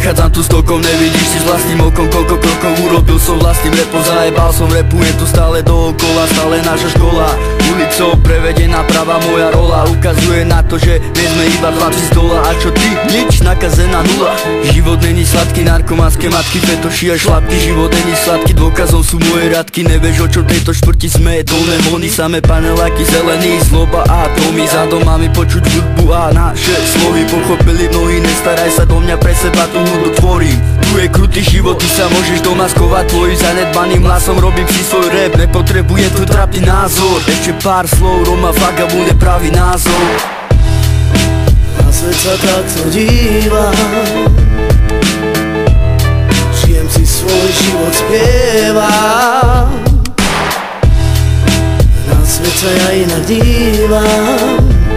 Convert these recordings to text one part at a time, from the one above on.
Prechádzam tu stokom, nevidíš si s vlastným okom, koľko krokov urobil som vlastným repom. Zajebal som repu, je tu stále dookola, stále naša škola. Ulicou prevedená práva moja rola, ukazuje na to, že nie sme iba chlapci z dola. A čo ty? Nič, nakazená nula. Život není sladký, narkomanské matky, fetoši a šlapky. Život není sladký, dôkazom sú moje radky. Nevieš, o čo tejto štvrti sme, dolné hony. Samé paneláky, zelený, zloba a atomy. Za domami počuť hudbu a naše slovy pochopili mnohí. Nestaraj sa do mňa, pre seba tú hudbu tvorím. Tu je krutý život, ty sa môžeš doma skovať. Tvojim zanedbaným hlasom robím si svoj rap, nepotrebujem tu trápny názor. Ešte pár slov, Roma Vagabund je pravý názov. Na svet sa takto dívam, žijem si svoj život, spievam. Na svet sa ja inak dívam,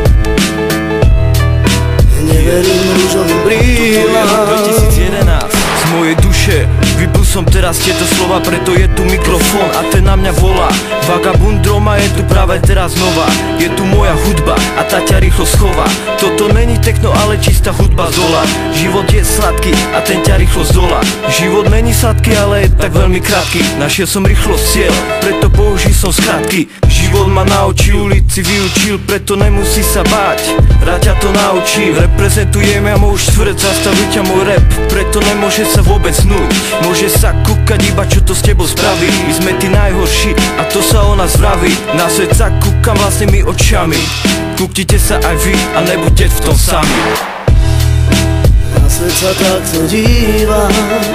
neverím rúžovým brýlam. 2011 z mojej duše vypul som teraz tieto slova, preto je tu mikrofón a ten na mňa volá. Vagabund Roma je tu práve teraz nová, je tu moja hudba a tá ťa rýchlo schová. Toto není techno, ale čistá hudba z dola. Život je sladký a ten ťa rýchlo zdola. Život není sladký, ale je tak veľmi krátky. Našiel som rýchlo cieľ, preto použil som skratky. Život ma naučil, ulici vyučil, preto nemusí sa báť, rád ťa to naučí. Reprezentujem ja môj štvrť, zastaví ťa môj rap, preto nemôže sa vôbec hnúť. Môže sa kúkať iba čo to s tebou spraví. My sme tí najhorší a to sa o nás vraví. Na svet sa kúkam vlastnými očami, kúknite sa aj vy a nebuďte v tom sami. Na svet sa takto dívam,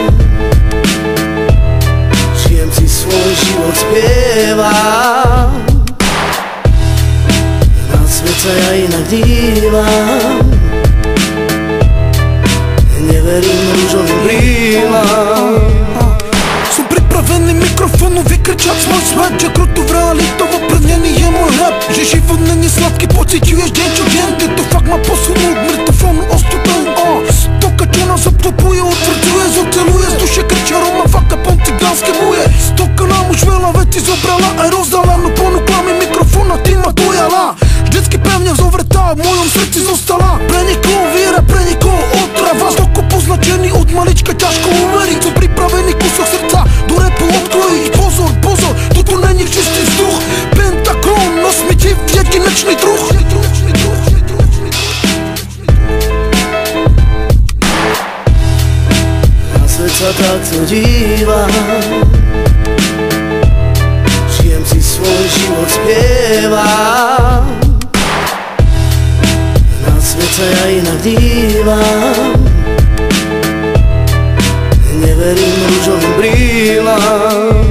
žijem si svoj život, spievam. Na svet sa ja inak dívam, neverím rúžovým brýlam. Som pripravený mikrofonu vykričať svoj svet, že kruto v realitou oprvnený je môj rap. Že život není sladký, pociťuješ deň čo deň. Ty to fakt ma posunul k mŕtvofónu ostudou. Stoka čo nás obklopuje, utvrdzuje, zoceluje, z duše kričia Roma Vagabund, cigánske muje. Stoka nám už veľa veci zobrala aj rozdala, no ponúkla mi mikrofón a tým ma dojala. Vždycky pevne zovretá, v mojom srdci zostala. Pre niekoho viera, pre niekoho otrava. Stoko poznačený od malička, ťažko uveriť. Som pripravený kusok srdca do repu odkrojiť. Pozor, pozor, toto není čistý vzduch. Pentagon, nos mi ti jedinečný druh. Na svet sa takto dívam, žijem si svoj život, spievam. Na svet sa ja inak dívam, neverím rúžovým brýlam.